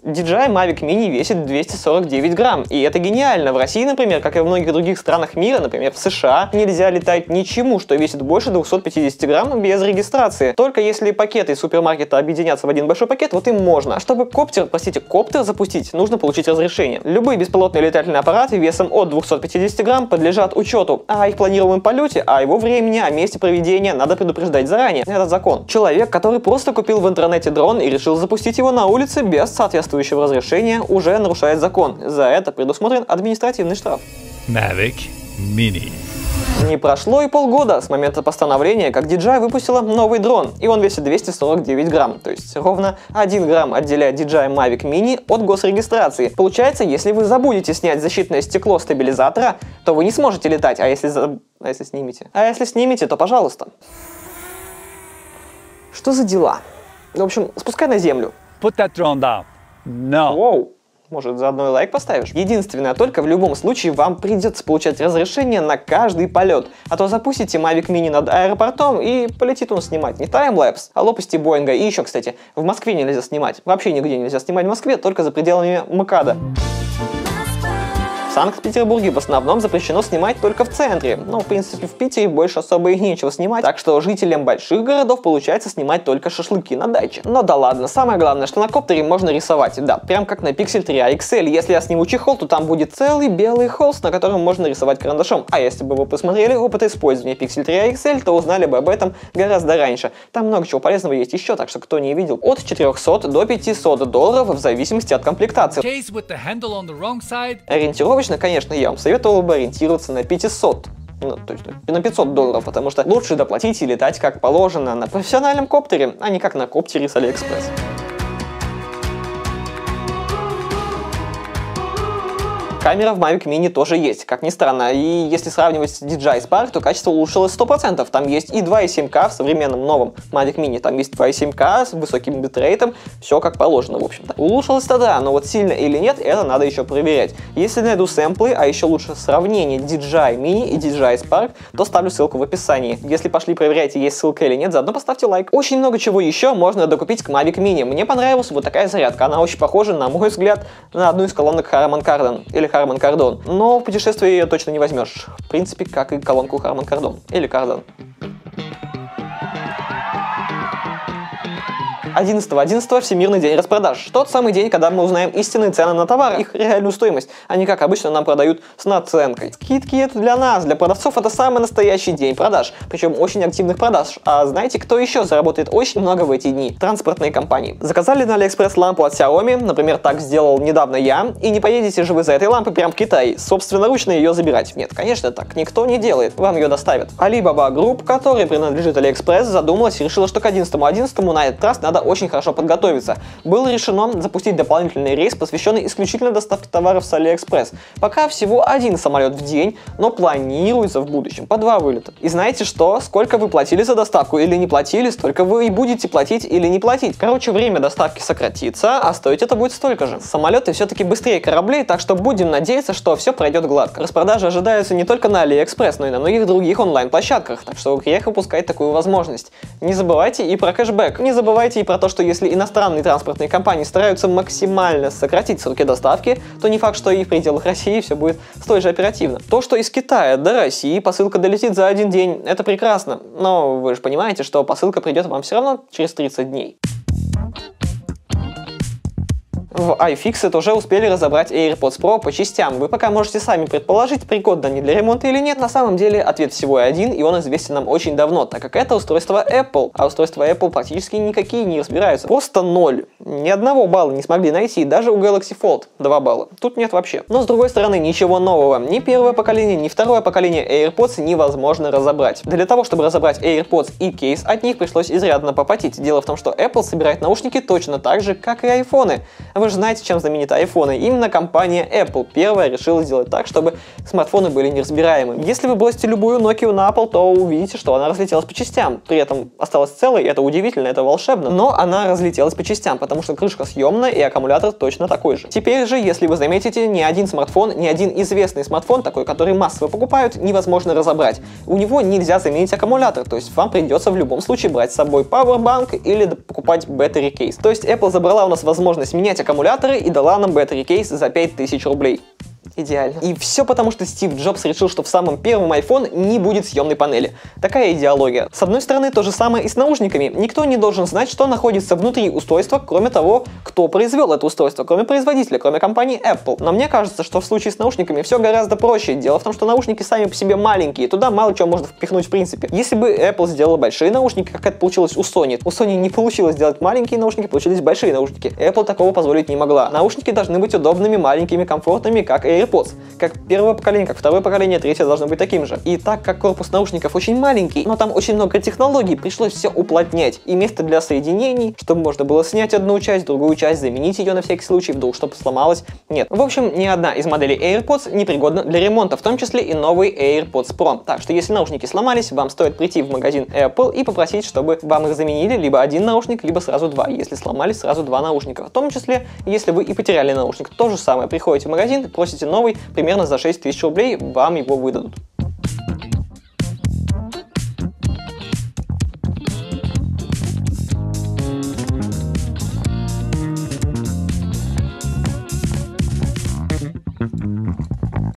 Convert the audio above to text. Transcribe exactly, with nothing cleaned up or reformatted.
ди джей ай Mavic Mini весит двести сорок девять грамм, и это гениально. В России, например, как и в многих других странах мира, например, в США, нельзя летать ничему, что весит больше двухсот пятидесяти грамм без регистрации. Только если пакеты из супермаркета объединятся в один большой пакет, вот им можно. А чтобы коптер, простите, коптер запустить, нужно получить разрешение. Любые беспилотные летательные аппараты весом от двухсот пятидесяти грамм подлежат учету о их планируемом полете, о его времени, о месте проведения надо предупреждать заранее. Это закон. Человек, который просто купил в интернете дрон и решил запустить его на улице без соответствующего разрешения, уже нарушает закон. За это предусмотрен административный штраф. Mavic Mini. Не прошло и полгода с момента постановления, как ди джей ай выпустила новый дрон, и он весит двести сорок девять грамм, то есть ровно один грамм отделяет ди джей ай Mavic Mini от госрегистрации. Получается, если вы забудете снять защитное стекло стабилизатора, то вы не сможете летать, а если, за... а если снимете? А если снимете, то пожалуйста. Что за дела? В общем, спускай на землю. Put that drone down. No. Воу. Может, заодно и лайк поставишь? Единственное, только в любом случае вам придется получать разрешение на каждый полет. А то запустите Mavic Mini над аэропортом и полетит он снимать не таймлэпс, а лопасти Боинга. И еще, кстати, в Москве нельзя снимать. Вообще нигде нельзя снимать в Москве, только за пределами МКАДа. В Санкт-Петербурге в основном запрещено снимать только в центре. Но, в принципе, в Питере больше особо и нечего снимать. Так что жителям больших городов получается снимать только шашлыки на даче. Но да ладно, самое главное, что на коптере можно рисовать. Да, прям как на Pixel три а икс эль. Если я сниму чехол, то там будет целый белый холст, на котором можно рисовать карандашом. А если бы вы посмотрели опыт использования Pixel три а икс эль, то узнали бы об этом гораздо раньше. Там много чего полезного есть еще, так что кто не видел. От четырёхсот до пятисот долларов в зависимости от комплектации. Ориентировочно, конечно, я вам советовал бы ориентироваться на пятьсот. Ну, то есть на пятьсот долларов, потому что лучше доплатить и летать как положено на профессиональном коптере, а не как на коптере с Алиэкспресс. Камера в Mavic Mini тоже есть, как ни странно, и если сравнивать с ди джей ай Spark, то качество улучшилось сто процентов. Там есть и два и семь ка в современном новом Mavic Mini, там есть два и семь ка с высоким битрейтом, все как положено, в общем-то. Улучшилось-то да, но вот сильно или нет, это надо еще проверять. Если найду сэмплы, а еще лучше сравнение ди джей ай Mini и ди джей ай Spark, то ставлю ссылку в описании. Если пошли проверяйте, есть ссылка или нет, заодно поставьте лайк. Очень много чего еще можно докупить к Mavic Mini. Мне понравилась вот такая зарядка, она очень похожа, на мой взгляд, на одну из колонок Harman Kardon или Harman Kardon, но в путешествии ее точно не возьмешь. В принципе, как и колонку Harman Kardon или Kardon. одиннадцатого одиннадцатого Всемирный день распродаж. Тот самый день, когда мы узнаем истинные цены на товары, их реальную стоимость, а не как обычно нам продают с наценкой. Скидки это для нас, для продавцов это самый настоящий день продаж, причем очень активных продаж. А знаете, кто еще заработает очень много в эти дни? Транспортные компании. Заказали на Алиэкспресс лампу от Xiaomi, например, так сделал недавно я, и не поедете же вы за этой лампой прям в Китай, собственноручно ее забирать. Нет, конечно, так никто не делает, вам ее доставят. Alibaba Group, который принадлежит Алиэкспресс, задумалась и решила, что к одиннадцатому одиннадцатому на этот раз надо очень хорошо подготовиться. Было решено запустить дополнительный рейс, посвященный исключительно доставке товаров с Алиэкспресс. Пока всего один самолет в день, но планируется в будущем по два вылета. И знаете что? Сколько вы платили за доставку или не платили, столько вы и будете платить или не платить. Короче, время доставки сократится, а стоить это будет столько же. Самолеты все-таки быстрее кораблей, так что будем надеяться, что все пройдет гладко. Распродажи ожидаются не только на Алиэкспресс, но и на многих других онлайн-площадках, так что грех упускать такую возможность. Не забывайте и про кэшбэк. Не забывайте и про то, что если иностранные транспортные компании стараются максимально сократить сроки доставки, то не факт, что и в пределах России все будет столь же оперативно. То, что из Китая до России посылка долетит за один день, это прекрасно, но вы же понимаете, что посылка придет вам все равно через тридцать дней. В iFixit уже успели разобрать AirPods Pro по частям. Вы пока можете сами предположить, пригодны они для ремонта или нет. На самом деле ответ всего и один, и он известен нам очень давно, так как это устройство Apple, а устройства Apple практически никакие не разбираются. Просто ноль. Ни одного балла не смогли найти, даже у Galaxy Fold два балла. Тут нет вообще. Но с другой стороны, ничего нового. Ни первое поколение, ни второе поколение AirPods невозможно разобрать. Для того, чтобы разобрать AirPods и кейс от них, пришлось изрядно попотеть. Дело в том, что Apple собирает наушники точно так же, как и айфоны. Вы же знаете, чем знамениты айфоны. Именно компания Apple первая решила сделать так, чтобы смартфоны были неразбираемы. Если вы бросите любую Nokia на пол, то увидите, что она разлетелась по частям. При этом осталась целой, это удивительно, это волшебно. Но она разлетелась по частям, потому что крышка съемная и аккумулятор точно такой же. Теперь же, если вы заметите, ни один смартфон, ни один известный смартфон, такой, который массово покупают, невозможно разобрать. У него нельзя заменить аккумулятор, то есть вам придется в любом случае брать с собой Powerbank или покупать battery case. То есть Apple забрала у нас возможность менять аккумулятор аккумуляторы и дала нам battery кейс за пять тысяч рублей. Идеально. И все потому, что Стив Джобс решил, что в самом первом iPhone не будет съемной панели. Такая идеология. С одной стороны, то же самое и с наушниками. Никто не должен знать, что находится внутри устройства, кроме того, кто произвел это устройство, кроме производителя, кроме компании Apple. Но мне кажется, что в случае с наушниками все гораздо проще. Дело в том, что наушники сами по себе маленькие, туда мало чего можно впихнуть в принципе. Если бы Apple сделала большие наушники, как это получилось у Sony, у Sony не получилось сделать маленькие наушники, получились большие наушники. Apple такого позволить не могла. Наушники должны быть удобными, маленькими, комфортными, как AirPods. Как первое поколение, как второе поколение, третье должно быть таким же. И так как корпус наушников очень маленький, но там очень много технологий, пришлось все уплотнять. И место для соединений, чтобы можно было снять одну часть, другую часть, заменить ее на всякий случай, вдруг чтобы сломалось, нет. В общем, ни одна из моделей AirPods не пригодна для ремонта, в том числе и новый AirPods Pro. Так что если наушники сломались, вам стоит прийти в магазин Apple и попросить, чтобы вам их заменили либо один наушник, либо сразу два. Если сломались, сразу два наушника. В том числе, если вы и потеряли наушник. То же самое. Приходите в магазин, просите новый, примерно за шесть тысяч рублей вам его выдадут.